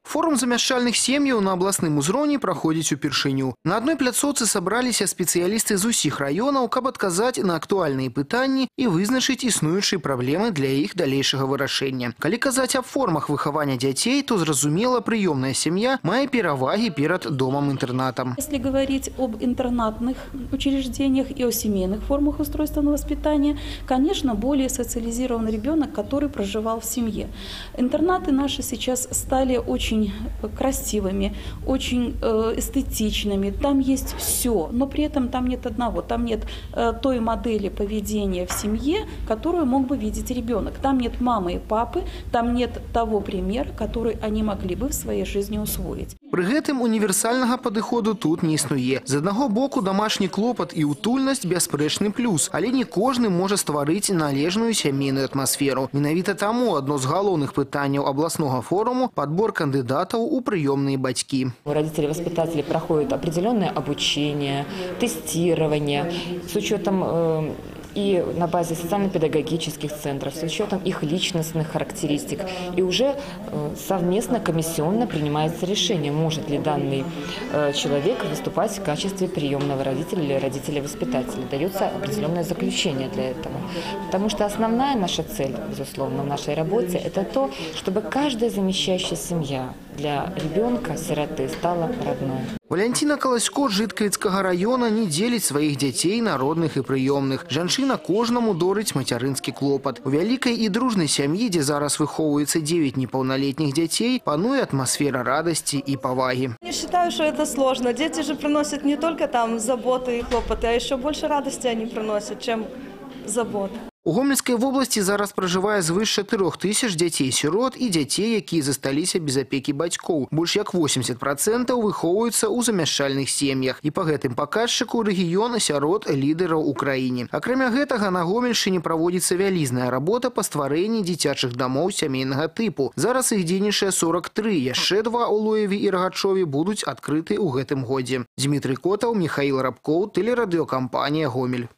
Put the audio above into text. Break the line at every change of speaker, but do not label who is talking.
Форум замяшчальных сем'яў на абласным узроўні праходзіць упершыню. На адной пляцоўцы сабраліся спецыялісты з усіх раёнаў, каб адказаць на актуальныя пытанні і вызначыць існуючыя праблемы для іх далейшага вырашэння. Калі казаць аб формах выхавання дзяцей, то зразумела, прыёмная сям'я мае перавагі перад домам-інтэрнатам.
Если говорить об интернатных учреждениях и о семейных формах устройственного воспитания, конечно, более социализированный ребенок, который проживал в семье. Интернаты наши сейчас стали очень красивыми, очень эстетичными. Там есть все, но при этом там нет одного. Там нет той модели поведения в семье, которую мог бы видеть ребенок. Там нет мамы и папы, там нет того примера, который они могли бы в своей жизни усвоить.
Пры гэтым універсальнага падыходу тут не існуе. З аднаго боку, дамашні клопат і утульнасць бясспрэчны плюс, але не кожны можа стварыць належную сямейную атмасферу. Менавіта таму адно з галоўных пытанняў абласнога форуму – падбор кандыдатаў у прыёмныя бацькі.
Родители-воспитатели проходят определенное обучение, тестирование с учетом и на базе социально-педагогических центров, с учетом их личностных характеристик. И уже совместно, комиссионно принимается решение, может ли данный человек выступать в качестве приемного родителя или родителя-воспитателя. Дается определенное заключение для этого. Потому что основная наша цель, безусловно, в нашей работе – это то, чтобы каждая замещающая семья для ребенка, сироты, стала родной.
Валентина Колосько з Жыткавіцкага района не дзеліць сваіх дзяцей на родных і прыёмных. Жанчына кожнаму дорыць мацярынскі клопат. У вялікай і дружнай сям'і, дзе зараз выхоўваецца 9 непаўналетніх дзяцей, пануе атмасфера радасці і павагі.
Я считаю, что это сложно. Дети же приносят не только там заботы и хлопоты, а еще больше радости они приносят, чем забот.
У Гомельскай вобласці зараз пражывае звыш 4000 дзяцей-сірот і дзяцей, якія засталіся без апекі бацькоў. Больш як 80% выхоўваюцца ў замяшчальных сем'ях. І па гэтым паказчыку рэгіён сярод лідараў у краіне. Акрамя гэтага, на Гомельшчыне праводзіцца вялізная работа па стварэнні дзіцячых дамоў сямейнага тыпу. Зараз іх дзейнічае 43, яшчэ 2 у Лоеве і Рагачове будуць адкрыты ў гэтым годзе. Дмітрый Котаў, Михаил Рабкоў, тэлерадыёкампанія «Гомель».